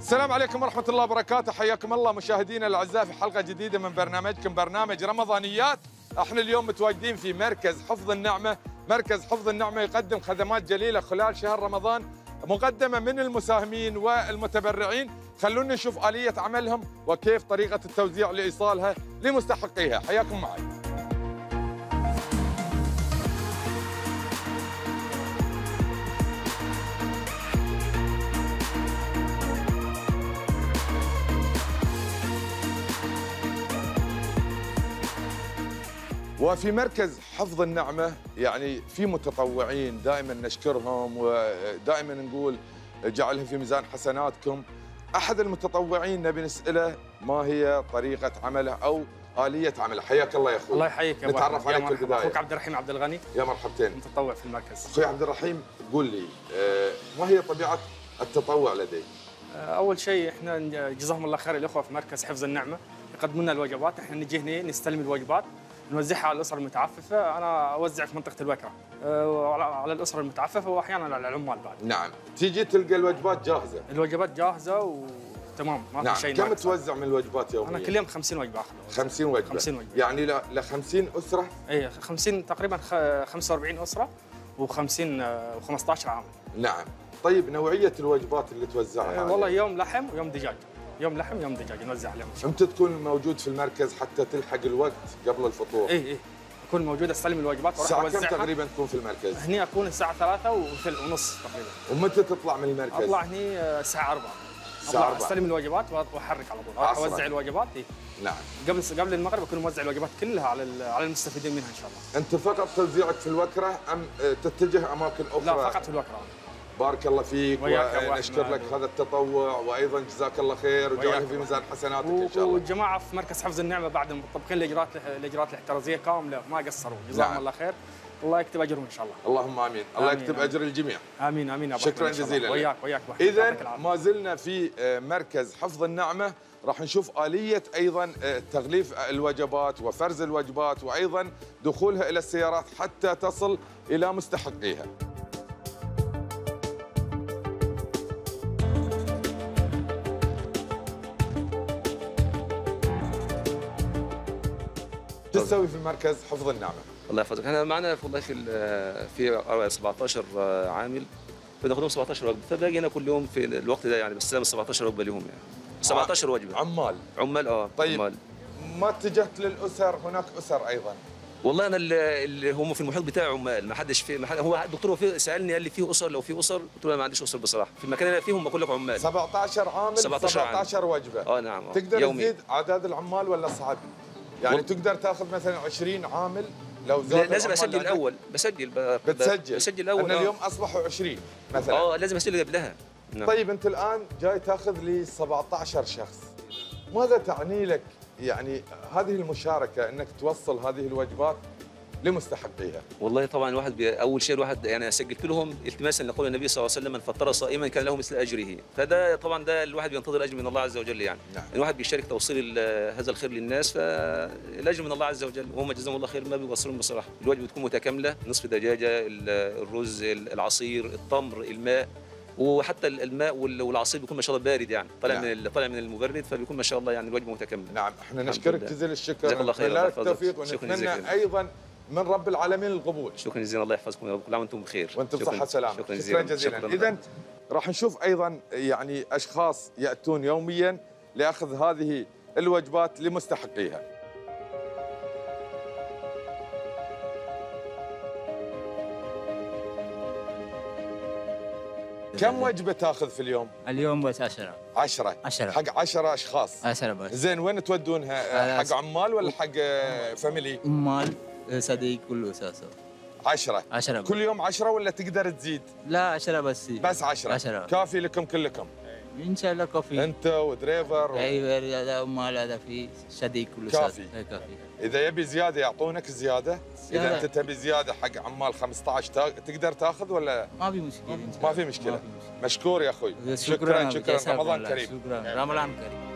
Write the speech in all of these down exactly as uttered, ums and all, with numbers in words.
السلام عليكم ورحمة الله وبركاته، حياكم الله مشاهدينا الأعزاء في حلقة جديدة من برنامجكم برنامج رمضانيات. احنا اليوم متواجدين في مركز حفظ النعمة. مركز حفظ النعمة يقدم خدمات جليلة خلال شهر رمضان مقدمة من المساهمين والمتبرعين. خلونا نشوف آلية عملهم وكيف طريقة التوزيع لإيصالها لمستحقيها. حياكم معي. وفي مركز حفظ النعمة يعني في متطوعين دائما نشكرهم ودائما نقول جعلهم في ميزان حسناتكم. أحد المتطوعين نبي نسأله ما هي طريقة عمله أو آلية عمله. حياك الله يا أخوي. الله يحييك يا نتعرف عليك في البداية. أخوك عبد الرحيم عبد الغني. يا مرحبتين. متطوع في المركز. أخوي عبد الرحيم قول لي ما هي طبيعة التطوع لديك؟ أول شيء إحنا جزاهم الله خير الأخوة في مركز حفظ النعمة يقدمون لنا الوجبات. إحنا نجي هنا نستلم الوجبات نوزعها على الأسر المتعففة. أنا أوزع في منطقة الوكرة على الأسر المتعففة وأحيانا على العمال بعد. نعم. تيجي تلقى الوجبات جاهزة. الوجبات جاهزة وتمام ما نعم. في شيء. كم توزع من الوجبات يوميا؟ أنا كل يوم خمسين وجبة أخذ. خمسين وجبة. خمسين وجبة. يعني ل خمسين أسرة؟ إيه خمسين تقريبا خمسة وأربعين أسرة وخمسين وخمسة عشر عامل. نعم. طيب نوعية الوجبات اللي توزعها؟ إيه والله يوم لحم ويوم دجاج. يوم لحم يوم دجاج نوزع عليهم. أنت تكون موجود في المركز حتى تلحق الوقت قبل الفطور؟ إيه إيه أكون موجود أستلم الوجبات وأروح أوزعها. الساعة كم تقريبا تكون في المركز؟ هني أكون الساعة ثلاثة ونص تقريبا. ومتى تطلع من المركز؟ أطلع هني الساعة أربعة. الساعة أربعة. أستلم الوجبات وأحرك على طول. أروح أوزع الوجبات. إيه. نعم. قبل قبل المغرب أكون موزع الوجبات كلها على على المستفيدين منها إن شاء الله. أنت فقط توزيعك في الوكرة أم تتجه أماكن أخرى؟ لا فقط في الوكرة. بارك الله فيك ونشكر لك هذا التطوع وايضا جزاك الله خير وجعله في ميزان حسناتك ان شاء الله. والجماعه في مركز حفظ النعمه بعد مطبقين الاجراءات الاجراءات الاحترازيه كامله ما قصروا جزاهم نعم. الله خير. الله يكتب اجرهم ان شاء الله. اللهم امين. الله آمين يكتب اجر الجميع. امين امين يا شكرا جزيلا. وياك وياك. اذا ما زلنا في مركز حفظ النعمه راح نشوف آلية أيضا تغليف الوجبات وفرز الوجبات وأيضا دخولها إلى السيارات حتى تصل إلى مستحقيها. شو تسوي في المركز حفظ النعمة؟ الله يحفظك. احنا معنا والله في في سبعة عشر عامل بناخذهم سبعة عشر وجبه فباجي هنا كل يوم في الوقت ده يعني بستلم سبعة عشر وجبه لهم يعني سبعة عشر وجبه. عمال عمال اه طيب عمال. ما اتجهت للاسر؟ هناك اسر ايضا. والله انا اللي هم في المحيط بتاعي عمال ما حدش في ما حد هو الدكتور هو في سالني قال لي فيه اسر لو في اسر قلت له انا ما عنديش اسر بصراحه في المكان اللي فيهم بقول لك عمال. سبعة عشر عامل سبعة عشر وجبه. اه نعم. تقدر يومي. تزيد اعداد العمال ولا صعب؟ يعني وال... تقدر تاخذ مثلا عشرين عامل لو زاد. لازم اسجل الاول بسجل ب... بتسجل بسجل الاول. انا اليوم اصبحوا عشرين مثلا. اه لازم اسجل قبلها. نعم. طيب انت الان جاي تاخذ لي سبعة عشر شخص، ماذا تعني لك يعني هذه المشاركه انك توصل هذه الوجبات لمستحقيها؟ والله طبعا الواحد اول شيء الواحد يعني سجلت لهم التماسا لقول النبي صلى الله عليه وسلم من فطر صائما كان له مثل اجره، فده طبعا ده الواحد بينتظر اجر من الله عز وجل يعني. نعم. الواحد بيشارك توصيل هذا الخير للناس فالاجر من الله عز وجل وهم جزاهم الله خير ما بيوصلون بصراحه. الوجبه بتكون متكامله نصف دجاجه الرز العصير التمر الماء وحتى الماء والعصير بيكون ما شاء الله بارد يعني طالع نعم. من طالع من المبرد فبيكون ما شاء الله يعني الوجبه متكامله. نعم احنا نشكرك جزيل الشكر. جزاك الله خير. التوفيق ونتمنى ايضا من رب العالمين القبول. شكرا جزيلا الله يحفظكم يا رب كل عام وانتم بخير. وانتم بصحه وسلامه. شكرا جزيلا. شكرا جزيلا. اذا راح نشوف ايضا يعني اشخاص ياتون يوميا لاخذ هذه الوجبات لمستحقيها. كم وجبة تاخذ في اليوم؟ اليوم بس عشرة. عشرة؟ عشرة. حق عشرة أشخاص؟ عشرة بس. زين وين تودونها؟ حق عمال ولا حق فاميلي؟ عمال صديق كله أساسا. عشرة؟ عشرة بس. كل يوم عشرة ولا تقدر تزيد؟ لا عشرة بس. بس عشرة؟ عشرة. كافي لكم كلكم؟ إن شاء الله كافي. أنت ودريفر؟ و... أيوة هذا عمال هذا في صديق كله. كافي. كافي. إذا يبي زيادة يعطونك زيادة؟ إذا أنت تبي زيادة حق عمال خمسة عشر تقدر تاخذ ولا؟ ما في مشكلة. ما في مشكلة. ما في مشكلة. مشكور يا أخوي. شكرا شكرا, شكرا. رمضان كريم. شكرا رمضان كريم.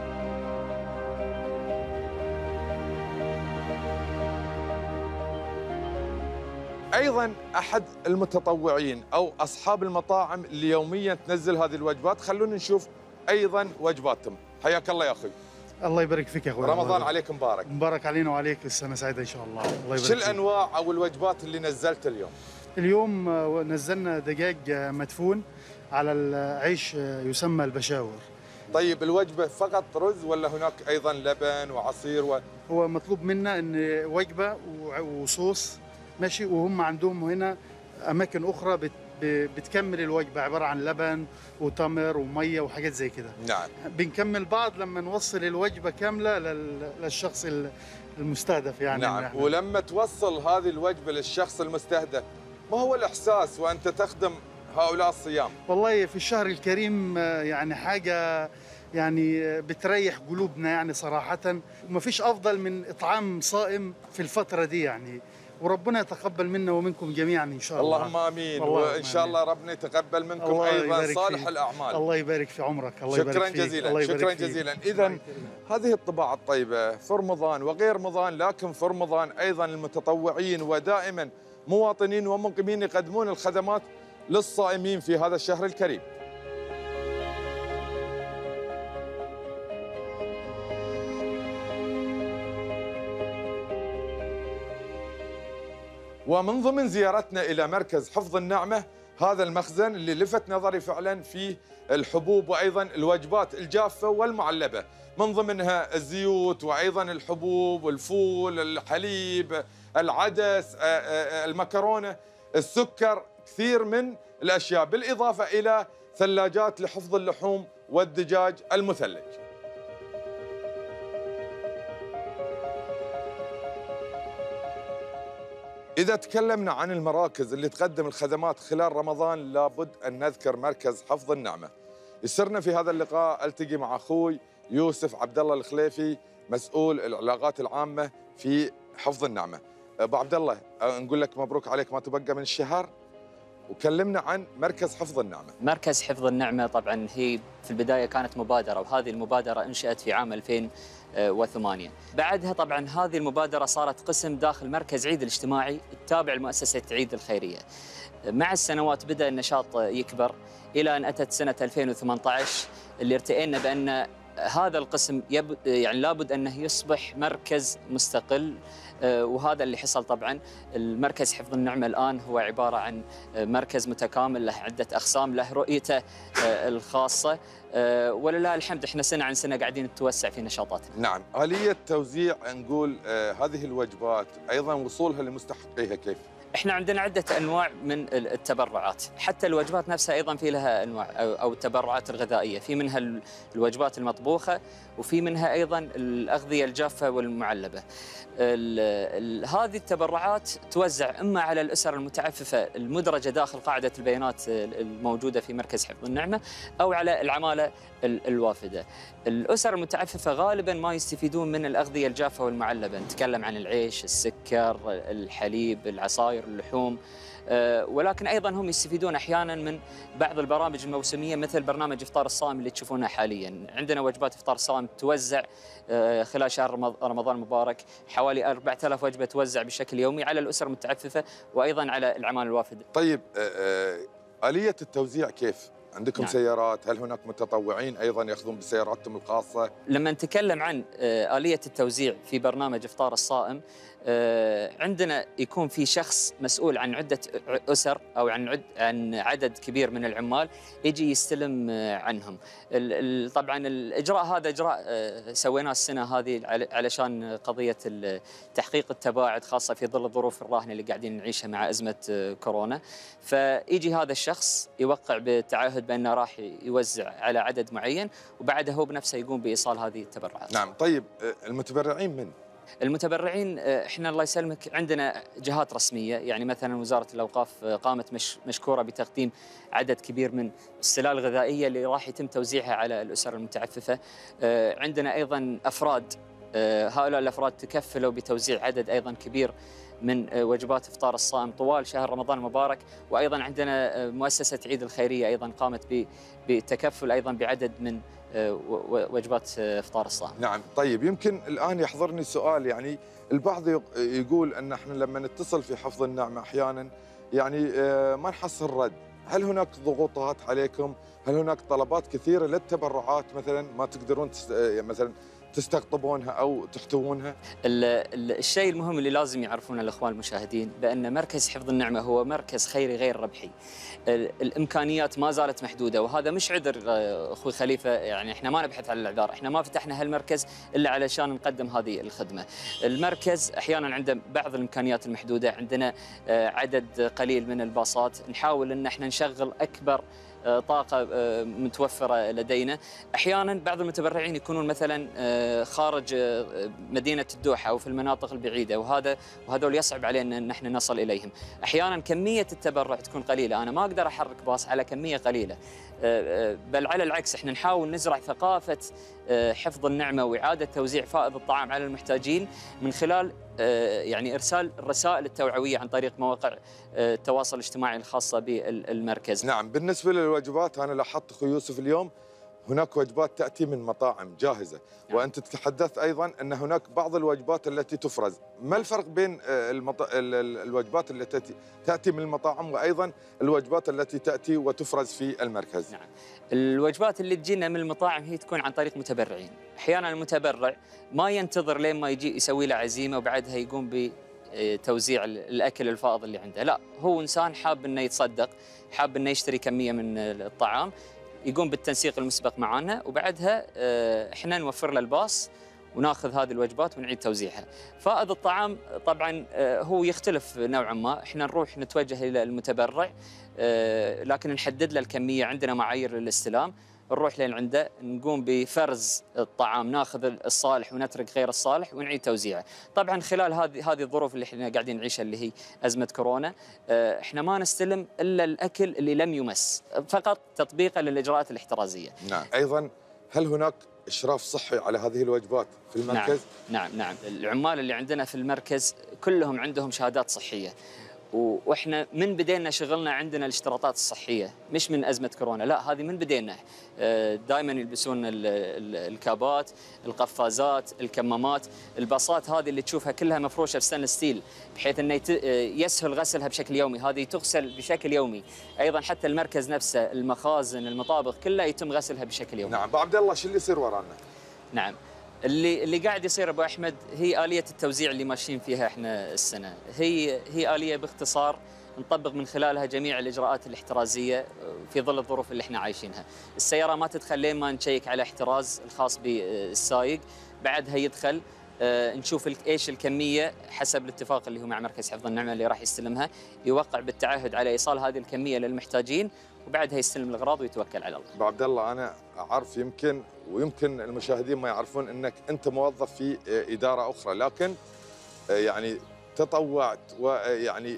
ايضا احد المتطوعين او اصحاب المطاعم اللي يوميا تنزل هذه الوجبات. خلونا نشوف ايضا وجباتهم. حياك الله يا اخوي. الله يبارك فيك يا اخوي. رمضان عليك مبارك. مبارك علينا وعليك، السنه سعيده ان شاء الله. الله يبارك شو الانواع او الوجبات اللي نزلت اليوم؟ اليوم نزلنا دجاج مدفون على العيش يسمى البشاور. طيب الوجبه فقط رز ولا هناك ايضا لبن وعصير و... هو مطلوب منا ان وجبه وصوص ماشي، وهم عندهم هنا اماكن اخرى بت بتكمل الوجبه، عباره عن لبن وتمر وميه وحاجات زي كده. نعم. بنكمل بعض لما نوصل الوجبه كامله للشخص المستهدف يعني. نعم. ولما توصل هذه الوجبه للشخص المستهدف، ما هو الاحساس وانت تخدم هؤلاء الصيام؟ والله في الشهر الكريم يعني حاجه يعني بتريح قلوبنا يعني صراحه، وما فيش افضل من اطعام صائم في الفتره دي يعني، وربنا يتقبل منا ومنكم جميعا ان شاء الله. اللهم امين. وان شاء الله ربنا يتقبل منكم ايضا صالح فيه. الاعمال. الله يبارك في عمرك. الله شكرا يبارك فيك. جزيلا. الله يبارك شكرا فيك. جزيلا. اذا هذه الطباع الطيبه في رمضان وغير رمضان، لكن في رمضان ايضا المتطوعين ودائما مواطنين ومقيمين يقدمون الخدمات للصائمين في هذا الشهر الكريم. ومن ضمن زيارتنا إلى مركز حفظ النعمة هذا المخزن اللي لفت نظري فعلا فيه الحبوب وأيضا الوجبات الجافة والمعلبة، من ضمنها الزيوت وأيضا الحبوب والفول، الحليب، العدس، المكرونة، السكر، كثير من الأشياء، بالإضافة إلى ثلاجات لحفظ اللحوم والدجاج المثلج. إذا تكلمنا عن المراكز اللي تقدم الخدمات خلال رمضان، لابد أن نذكر مركز حفظ النعمة. يسرنا في هذا اللقاء ألتقي مع أخوي يوسف عبد الله الخليفي، مسؤول العلاقات العامة في حفظ النعمة. أبو عبد الله، نقول لك مبروك عليك ما تبقى من الشهر، وكلمنا عن مركز حفظ النعمة. مركز حفظ النعمة طبعا هي في البداية كانت مبادرة، وهذه المبادرة انشأت في عام ألفين وثمانية. بعدها طبعا هذه المبادرة صارت قسم داخل مركز عيد الاجتماعي التابع لمؤسسة عيد الخيرية. مع السنوات بدأ النشاط يكبر إلى أن أتت سنة ألفين وثمانية عشر اللي ارتئينا بأن هذا القسم يب... يعني لابد أنه يصبح مركز مستقل، وهذا اللي حصل. طبعا المركز حفظ النعمة الآن هو عبارة عن مركز متكامل له عدة أقسام، له رؤيته الخاصة، ولله الحمد احنا سنة عن سنة قاعدين نتوسع في نشاطاتنا. نعم. آلية توزيع نقول هذه الوجبات أيضا وصولها لمستحقيها كيف؟ احنا عندنا عدة انواع من التبرعات، حتى الوجبات نفسها ايضا في لها انواع او التبرعات الغذائية، في منها الوجبات المطبوخة وفي منها ايضا الاغذية الجافة والمعلبة. هذه التبرعات توزع اما على الاسر المتعففة المدرجة داخل قاعدة البيانات الموجودة في مركز حفظ النعمة، او على العمالة الوافدة. الاسر المتعففة غالبا ما يستفيدون من الاغذية الجافة والمعلبة، نتكلم عن العيش، السكر، الحليب، العصائر، اللحوم، ولكن ايضا هم يستفيدون احيانا من بعض البرامج الموسميه مثل برنامج افطار الصائم اللي تشوفونه حاليا. عندنا وجبات افطار الصائم توزع خلال شهر رمضان المبارك، حوالي أربعة آلاف وجبه توزع بشكل يومي على الاسر المتعففه وايضا على العمال الوافده. طيب آليه التوزيع كيف؟ عندكم نعم. سيارات؟ هل هناك متطوعين ايضا ياخذون بسياراتهم الخاصه؟ لما نتكلم عن آلية التوزيع في برنامج افطار الصائم، عندنا يكون في شخص مسؤول عن عدة أسر أو عن عد عن عدد كبير من العمال يجي يستلم عنهم. طبعا الإجراء هذا إجراء سويناه السنة هذه علشان قضية تحقيق التباعد، خاصة في ظل الظروف الراهنة اللي قاعدين نعيشها مع أزمة كورونا. فيجي هذا الشخص يوقع بالتعهد بأنه راح يوزع على عدد معين، وبعدها هو بنفسه يقوم بإيصال هذه التبرعات. نعم. طيب المتبرعين من؟ المتبرعين احنا الله يسلمك عندنا جهات رسميه، يعني مثلا وزاره الاوقاف قامت مش مشكوره بتقديم عدد كبير من السلال الغذائيه اللي راح يتم توزيعها على الاسر المتعففه. عندنا ايضا افراد، هؤلاء الافراد تكفلوا بتوزيع عدد ايضا كبير من وجبات افطار الصائم طوال شهر رمضان المبارك. وايضا عندنا مؤسسه عيد الخيريه ايضا قامت بتكفل ايضا بعدد من وجبات افطار الصائم. نعم. طيب يمكن الان يحضرني سؤال، يعني البعض يقول ان احنا لما نتصل في حفظ النعمه احيانا يعني ما نحصل رد، هل هناك ضغوطات عليكم؟ هل هناك طلبات كثيرة للتبرعات مثلا ما تقدرون تست... مثلا تستقطبونها أو تحتوونها؟ الشيء المهم اللي لازم يعرفونه الأخوان المشاهدين بأن مركز حفظ النعمة هو مركز خيري غير ربحي. الإمكانيات ما زالت محدودة، وهذا مش عذر أخوي خليفة، يعني إحنا ما نبحث عن الأعذار، إحنا ما فتحنا هالمركز إلا علشان نقدم هذه الخدمة. المركز أحياناً عنده بعض الإمكانيات المحدودة، عندنا عدد قليل من الباصات، نحاول أن إحنا نشغل أكبر طاقة متوفرة لدينا. أحياناً بعض المتبرعين يكونون مثلاً خارج مدينة الدوحة أو في المناطق البعيدة، وهذا وهذول يصعب علينا أن احنا نصل إليهم. أحياناً كمية التبرع تكون قليلة، أنا ما أقدر أحرك باص على كمية قليلة، بل على العكس احنا نحاول نزرع ثقافة حفظ النعمة وإعادة توزيع فائض الطعام على المحتاجين من خلال يعني إرسال الرسائل التوعوية عن طريق مواقع التواصل الاجتماعي الخاصة بالمركز. نعم، بالنسبة للوجبات أنا لاحظت أخوي يوسف اليوم هناك وجبات تأتي من مطاعم جاهزة، نعم. وأنت تتحدث أيضا أن هناك بعض الوجبات التي تفرز، ما الفرق بين المط... الوجبات التي تأتي من المطاعم وأيضا الوجبات التي تأتي وتفرز في المركز؟ نعم. الوجبات اللي تجينا من المطاعم هي تكون عن طريق متبرعين. أحيانا المتبرع ما ينتظر لين ما يجي يسوي له عزيمة وبعدها يقوم بتوزيع الأكل الفائض اللي عنده، لا، هو إنسان حاب أنه يتصدق، حاب أنه يشتري كمية من الطعام، يقوم بالتنسيق المسبق معنا، وبعدها احنا نوفر له الباص وناخذ هذه الوجبات ونعيد توزيعها. فائض الطعام طبعا هو يختلف نوعا ما، احنا نروح نتوجه الى المتبرع لكن نحدد له الكميه، عندنا معايير للاستلام، نروح لين عنده نقوم بفرز الطعام، ناخذ الصالح ونترك غير الصالح ونعيد توزيعه. طبعا خلال هذه هذه الظروف اللي احنا قاعدين نعيشها اللي هي ازمه كورونا، احنا ما نستلم الا الاكل اللي لم يمس، فقط تطبيقا للاجراءات الاحترازيه. نعم. ايضا هل هناك إشراف صحي على هذه الوجبات في المركز؟ نعم نعم نعم، العمال اللي عندنا في المركز كلهم عندهم شهادات صحية، واحنا من بدينا شغلنا عندنا الاشتراطات الصحيه، مش من ازمه كورونا، لا، هذه من بدينا. دائما يلبسون الكابات، القفازات، الكمامات، الباصات هذه اللي تشوفها كلها مفروشه بستانلس ستيل بحيث انه يسهل غسلها بشكل يومي، هذه تغسل بشكل يومي. ايضا حتى المركز نفسه، المخازن، المطابخ، كلها يتم غسلها بشكل يومي. نعم. ابو عبد الله، شو اللي يصير ورانا؟ نعم، اللي اللي قاعد يصير ابو احمد هي آلية التوزيع اللي ماشيين فيها احنا السنه، هي هي آلية باختصار نطبق من خلالها جميع الاجراءات الاحترازيه في ظل الظروف اللي احنا عايشينها. السياره ما تدخل لين ما نشيك على احتراز الخاص بالسايق، بعدها يدخل نشوف ايش الكميه حسب الاتفاق اللي هو مع مركز حفظ النعمه اللي راح يستلمها، يوقع بالتعهد على ايصال هذه الكميه للمحتاجين، وبعدها يستلم الاغراض ويتوكل على الله. ابو عبد الله، انا اعرف يمكن ويمكن المشاهدين ما يعرفون انك انت موظف في اداره اخرى، لكن يعني تطوعت ويعني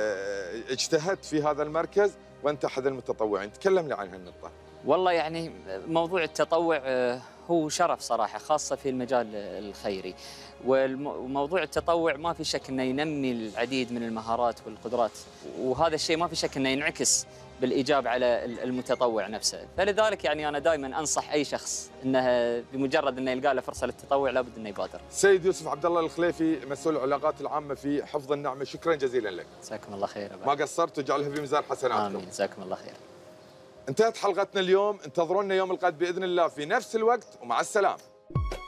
اجتهدت في هذا المركز وانت احد المتطوعين، تكلم لي عن هالنقطه. والله يعني موضوع التطوع هو شرف صراحه، خاصه في المجال الخيري، وموضوع التطوع ما في شك انه ينمي العديد من المهارات والقدرات، وهذا الشيء ما في شك انه ينعكس بالايجاب على المتطوع نفسه، فلذلك يعني انا دائما انصح اي شخص انه بمجرد انه يلقى له فرصه للتطوع لابد انه يبادر. سيد يوسف عبد الله الخليفي، مسؤول العلاقات العامه في حفظ النعمه، شكرا جزيلا لك. جزاكم الله خير. ما قصرت، وجعلها في ميزان حسناتكم. امين، جزاكم الله خير. انتهت حلقتنا اليوم، انتظرونا يوم الغد باذن الله في نفس الوقت، ومع السلامه.